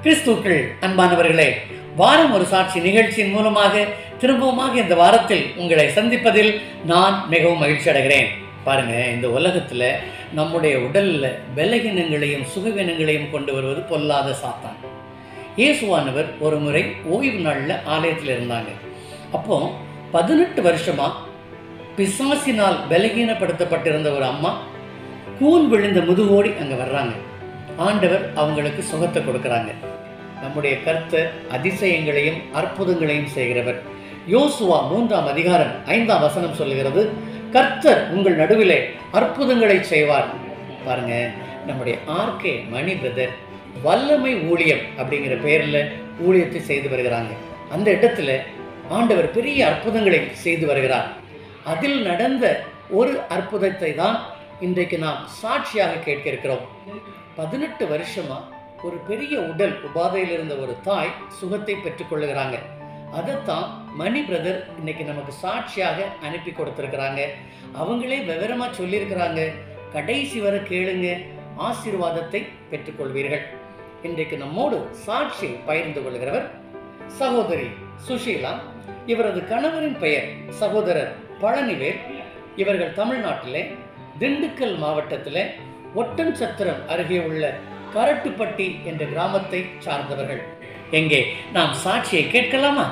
கிறிஸ்துக்கள் அன்பானவர்களே, வாரம் ஒரு சாட்சி நிகழ்ச்சியின் மூலமாக திரும்பவுமாக இந்த வாரத்தில் உங்களை சந்திப்பதில் நான் மிகவும் மகிழ்ச்சி அடைகிறேன். பாருங்க, இந்த உலகத்தில் நம்முடைய உடலில் பலகீனங்களையும் சுகவீனங்களையும் கொண்டு வருவது பொல்லாத சாத்தான். இயேசுவானவர் ஒரு முறை ஓய்வு நாளில் ஆலயத்தில் இருந்தாங்க. அப்போ 18 வருஷமா பிசாசினால் பலகீனப்படுத்தப்பட்டிருந்த ஒரு அம்மா கூன் விழுந்த முதுகோடி அங்கே வர்றாங்க. ஆண்டவர் அவங்களுக்கு சுகத்தை கொடுக்குறாங்க. நம்முடைய கர்த்தர் அதிசயங்களையும் அற்புதங்களையும் செய்கிறவர். யோசுவா 3ஆம் அதிகாரம் 5ஆம் வசனம் சொல்லுகிறது, கர்த்தர் உங்கள் நடுவிலே அற்புதங்களை செய்வார். பாருங்க, நம்முடைய ஆர்கே மணி பிரதர் வல்லமை ஊழியம் அப்படிங்கிற பெயரில் ஊழியத்தை செய்து வருகிறாங்க. அந்த இடத்துல ஆண்டவர் பெரிய அற்புதங்களை செய்து வருகிறார். அதில் நடந்த ஒரு அற்புதத்தை தான் இன்றைக்கு நாம் சாட்சியாக கேட்க இருக்கிறோம். 18 வருஷமா ஒரு பெரிய உடல் உபாதையில் இருந்த ஒரு தாய் சுகத்தை பெற்றுக்கொள்ளுகிறாங்க. அதைத்தான் மணி பிரதர் இன்னைக்கு நமக்கு சாட்சியாக அனுப்பி கொடுத்துருக்கிறாங்க. அவங்களே விவரமா சொல்லியிருக்கிறாங்க. கடைசி வரை கேளுங்க, ஆசீர்வாதத்தை பெற்றுக்கொள்வீர்கள். இன்றைக்கு நம்மோடு சாட்சி பகிர்ந்து கொள்கிறவர் சகோதரி சுஷீலா. இவரது கணவரின் பெயர் சகோதரர் பழனிவேல். இவர்கள் தமிழ்நாட்டிலே திண்டுக்கல் மாவட்டத்தில் ஒட்டன்சத்திரம் அருகே உள்ள கரட்டுப்பட்டி என்ற கிராமத்தை சார்ந்தவர்கள். எங்கே நாம் சாட்சியை கேட்கலாமா?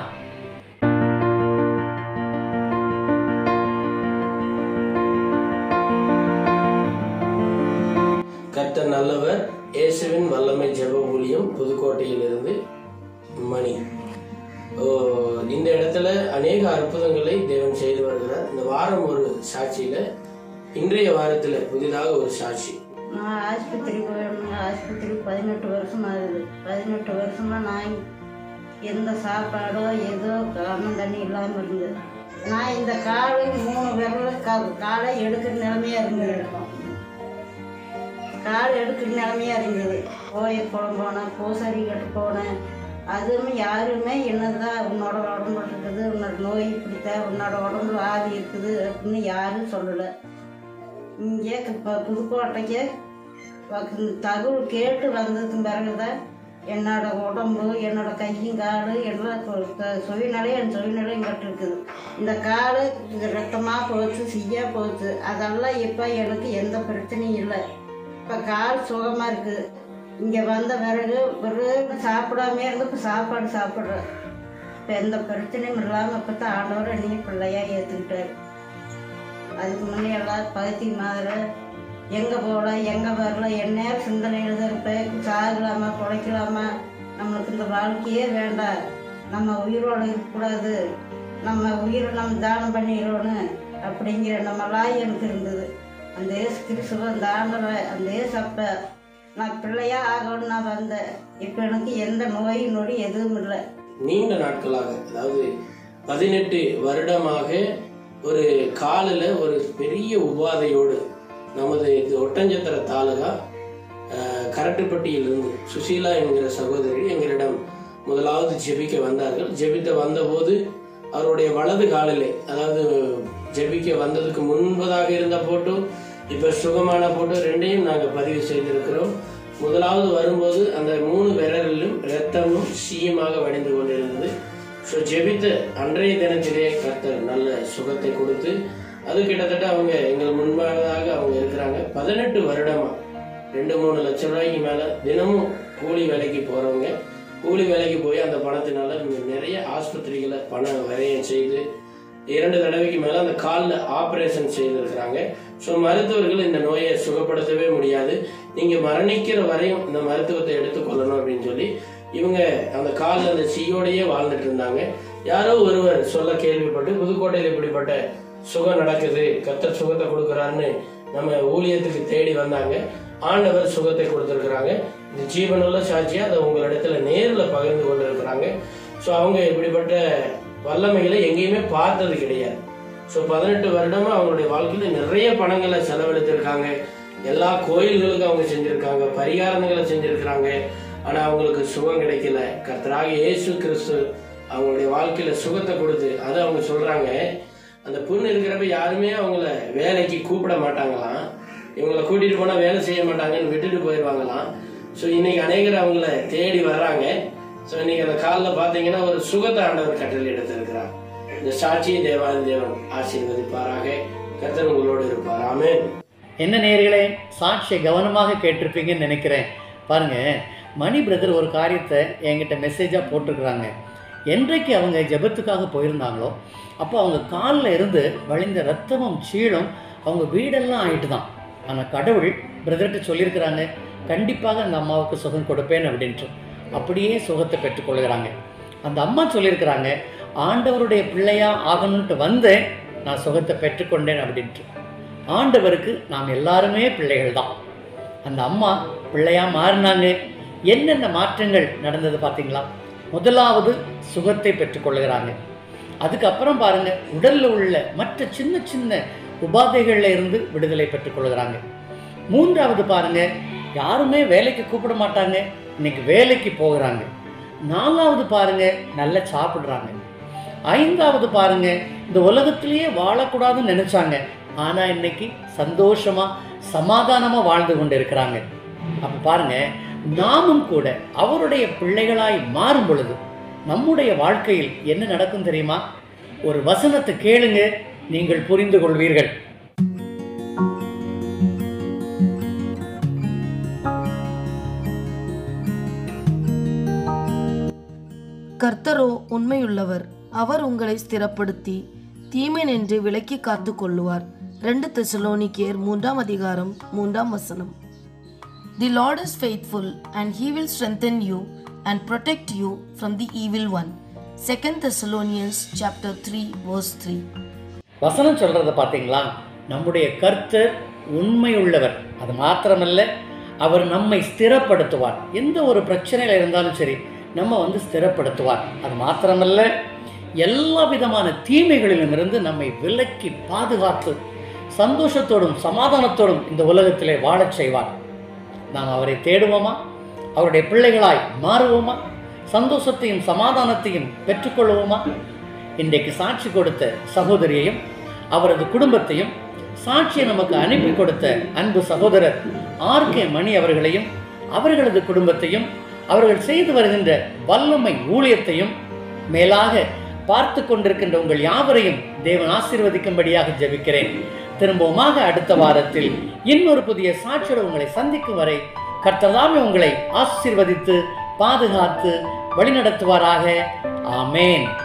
கர்த்தர் நல்லவர். இயேசுவின் வல்லமை ஜெப ஊழியம், புதுக்கோட்டையிலிருந்து மணி. இந்த இடத்துல அநேக அற்புதங்களை தேவன் செய்து வருகிறார். இந்த வாரம் ஒரு சாட்சியில இன்றைய வாரத்துல புதிதாக ஒரு சாட்சி. நான் ஆஸ்பத்திரி 18 வருஷம் ஆகுது. 18 வருஷமா நான் எந்த சாப்பாடோ ஏதோ அன்னம் தண்ணி இல்லாமல் இருந்தது. நான் இந்த காலை 3 விரல் காலை எடுக்கிற நிலைமையா இருந்தது. கால் எடுக்கிற நிலைமையா இருந்தது. கோயில் போனேன், பூசாரி கட்டு போனேன். அதுவும் யாருமே என்னதான் உன்னோட உடம்பு இருக்குது, உன்னோட நோய் பிடித்த, உன்னோட உடம்பு ஆதி இருக்குது அப்படின்னு யாரும் சொல்லலை. இங்கே புதுக்கோட்டைக்கு தகவல் கேட்டு வந்ததுக்கு பிறகுதான் என்னோட உடம்பு, என்னோட கையும் காடு எல்லாம் சுயநிலை, என் சுயநிலையும் கட்டிருக்குது. இந்த காடு ரத்தமாக போச்சு, சீயா போச்சு. அதெல்லாம் இப்போ எனக்கு எந்த பிரச்சனையும் இல்லை. இப்போ கால் சுகமாக இருக்குது. இங்கே வந்த பிறகு சாப்பிடாமே இருந்து இப்போ சாப்பாடு சாப்பிட்றேன். இப்போ எந்த பிரச்சனையும் இல்லாமல் இப்போ தான் ஆண்டவரை நீ பிள்ளையாக ஏற்றுக்கிட்டாரு. அதுக்கு முன்னே எல்லாம் பகுதி மாதிரி எங்கே போகல, எங்கே வரல, என்ன சிந்தனையில் தான் இருப்பேன். சாகலாமா, குழைக்கலாமா, நம்மளுக்கு இந்த வாழ்க்கையே வேண்டாம், நம்ம உயிரோடு இருக்கக்கூடாது, நம்ம உயிரை நம்ம தானம் பண்ணிடணும் அப்படிங்கிற நம்மளாம் எனக்கு இருந்தது. அந்த ஏசு கிறிஸ்துவ அந்த ஆண்டவை, அந்த ஏசு அப்போ நான் பிள்ளையா ஆகணும்னு நான் வந்தேன். இப்போ எனக்கு எந்த நோய் நொடி எதுவும் இல்லை. நீண்ட நாட்களாக, அதாவது 18 வருடமாக ஒரு காலில் ஒரு பெரிய உபாதையோடு நமது ஒட்டஞ்சத்திர தாலுகா கரட்டுப்பட்டியிலிருந்து சுஷீலா என்கிற சகோதரி எங்களிடம் முதலாவது ஜெபிக்க வந்தார்கள். ஜெபிக்க வந்தபோது அவருடைய வலது காலிலே, அதாவது ஜெபிக்க வந்ததுக்கு முன்பதாக இருந்த போட்டோ, இப்போ சுகமான போட்டோ ரெண்டையும் நாங்கள் பதிவு செய்திருக்கிறோம். முதலாவது வரும்போது அந்த 3 விரலிலும் இரத்தமும் சீயமாக வடிந்து கொண்டிருந்தது. ஸோ ஜெபித்த அன்றைய தினத்திலே கர்த்தர் நல்ல சுகத்தை கொடுத்து, அது கிட்டத்தட்ட அவங்க எங்கள் முன்பாக அவங்க இருக்கிறாங்க. 18 வருடமா 2-3 லட்சம் ரூபாய்க்கு மேலே தினமும் கூலி வேலைக்கு போகிறவங்க. கூலி வேலைக்கு போய் அந்த பணத்தினால நிறைய ஆஸ்பத்திரிகளை பணம் விரயம் செய்து 2 தடவைக்கு மேலே அந்த காலில் ஆப்ரேஷன் செய்திருக்கிறாங்க. ஸோ மருத்துவர்கள் இந்த நோயை சுகப்படுத்தவே முடியாது, நீங்கள் மரணிக்கிற வரையும் இந்த மருத்துவத்தை எடுத்துக்கொள்ளணும் அப்படின்னு சொல்லி இவங்க அந்த காலில் அந்த சீயோடையே வாழ்ந்துட்டு இருந்தாங்க. யாரோ ஒருவர் சொல்ல கேள்விப்பட்டு புதுக்கோட்டையில் இப்படிப்பட்ட சுகம் நடக்குது, கர்த்தர் சுகத்தை கொடுக்குறாருன்னு நம்ம ஊழியத்துக்கு தேடி வந்தாங்க. ஆண்டவர் சுகத்தை கொடுத்துருக்குறாங்க. இந்த ஜீவனுள்ள சாட்சியா அதை உங்களிடத்துல நேரில் பகிர்ந்து கொண்டு இருக்கிறாங்க. ஸோ அவங்க இப்படிப்பட்ட வல்லமைகளை எங்கேயுமே பார்த்தது கிடையாது. ஸோ 18 வருடமா அவங்களுடைய வாழ்க்கையில நிறைய பணங்களை செலவழித்திருக்காங்க. எல்லா கோயில்களுக்கும் அவங்க செஞ்சிருக்காங்க, பரிகாரங்களை செஞ்சிருக்கிறாங்க. ஆனா அவங்களுக்கு சுகம் கிடைக்கல. கர்த்தராக இயேசு கிறிஸ்து அவங்களுடைய வாழ்க்கையில சுகத்தை கொடுத்து, அதை அவங்க சொல்றாங்க, அந்த புண்ணு இருக்கிறப்ப யாருமே அவங்கள வேலைக்கு கூப்பிட மாட்டாங்களாம். இவங்களை கூட்டிட்டு போனா வேலை செய்ய மாட்டாங்கன்னு விட்டுட்டு போயிடுவாங்களாம். ஸோ இன்னைக்கு அநேகர் அவங்கள தேடி வர்றாங்க. ஸோ இன்னைக்கு அந்த காலில் பார்த்தீங்கன்னா ஒரு சுகத்தை ஆண்டவர் கட்டளை எடுத்திருக்கிறார். இந்த சாட்சியை தேவன் ஆசீர்வதிப்பாராக. கர்த்தர் உங்களோடு இருப்பார். ஆமென். என்ன நேயர்களே, சாட்சியை கவனமாக கேட்டிருப்பீங்கன்னு நினைக்கிறேன். பாருங்க, மணி பிரதர் ஒரு காரியத்தை என்கிட்ட மெசேஜாக போட்டிருக்கிறாங்க. என்றைக்கு அவங்க ஜெபத்துக்காக போயிருந்தாங்களோ அப்போ அவங்க காலில் இருந்து வழிந்த ரத்தமும் சீழும் அவங்க வீடெல்லாம் ஆயிட்டு தான். ஆனால் கடவுள் பிரதர்கிட்ட சொல்லியிருக்கிறாங்க, கண்டிப்பாக அந்த அம்மாவுக்கு சுகம் கொடுப்பேன் அப்படின்ட்டு. அப்படியே சுகத்தை பெற்றுக்கொள்கிறாங்க. அந்த அம்மா சொல்லியிருக்கிறாங்க, ஆண்டவருடைய பிள்ளையா ஆகணுன்ட்டு வந்தேன், நான் சுகத்தை பெற்றுக்கொண்டேன் அப்படின்ட்டு. ஆண்டவருக்கு நாம் எல்லாருமே பிள்ளைகள் தான். அந்த அம்மா பிள்ளையாக மாறினாங்க. என்னென்ன மாற்றங்கள் நடந்தது பார்த்தீங்களா? முதலாவது சுகத்தை பெற்றுக்கொள்கிறாங்க. அதுக்கப்புறம் பாருங்க, உடலில் உள்ள மற்ற சின்ன சின்ன உபாதைகளில் இருந்து விடுதலை பெற்றுக்கொள்கிறாங்க. மூன்றாவது பாருங்க, யாருமே வேலைக்கு கூப்பிட மாட்டாங்க, இன்னைக்கு வேலைக்கு போகிறாங்க. நாலாவது பாருங்க, நல்லா சாப்பிட்றாங்க. ஐந்தாவது பாருங்க, இந்த உலகத்திலேயே வாழக்கூடாதுன்னு நினைச்சாங்க, ஆனால் இன்னைக்கு சந்தோஷமா சமாதானமா வாழ்ந்து கொண்டு இருக்கிறாங்க. அப்ப பாருங்க, நாமும் கூட அவருடைய பிள்ளைகளாய் மாறும் பொழுது நம்முடைய வாழ்க்கையில் என்ன நடக்கும் தெரியுமா? ஒரு வசனத்தை கேளுங்க, நீங்கள் புரிந்து கொள்வீர்கள். கர்த்தரோ உண்மையுள்ளவர், அவர் உங்களை ஸ்திரப்படுத்தி தீமை நின்று விலக்கி காத்து கொள்ளுவார். 2 தெசலோனிக்கேயர் 3 அதிகாரம் 3 The Lord is faithful and he will strengthen you and protect you from the evil one. 2 Thessalonians chapter 3 verse 3. வசனம் சொல்றத பார்த்தீங்களா? நம்முடைய கர்த்தர் உண்மையுள்ளவர். அது மாத்திரமல்ல, அவர் நம்மை ஸ்திரப்படுத்துவார். எந்த ஒரு பிரச்சனையில் இருந்தாலும் சரி, நம்ம ஸ்திரப்படுத்துவார். அது மாத்திரமல்ல, எல்லா விதமான தீமைகளிலும் இருந்து நம்மை விலக்கி பாதுகாத்து சந்தோஷத்தோடும் சமாதானத்தோடும் இந்த உலகத்திலே வாழச் செய்வார். நாம் அவரை தேடுவோமா? அவருடைய பிள்ளைகளாய் மாறுவோமா? சந்தோஷத்தையும் சமாதானத்தையும் பெற்றுக்கொள்வோமா? இன்றைக்கு சாட்சி கொடுத்த சகோதரியையும் அவரது குடும்பத்தையும், சாட்சியை நமக்கு அனுப்பி கொடுத்த அன்பு சகோதரர் RK மணி அவர்களையும் அவர்களது குடும்பத்தையும், அவர்கள் செய்து வருகின்ற வல்லமை ஊழியத்தையும் மேலாக பார்த்து கொண்டிருக்கின்ற உங்கள் யாவரையும் தேவன் ஆசீர்வதிக்கும்படியாக ஜெபிக்கிறேன். திரும்பவுமாக அடுத்த வாரத்தில் இன்னொரு புதிய சாட்சியோடு உங்களை சந்திக்கும் வரை கர்த்தர் உங்களை ஆசீர்வதித்து பாதுகாத்து வழிநடத்துவாராக. ஆமேன்.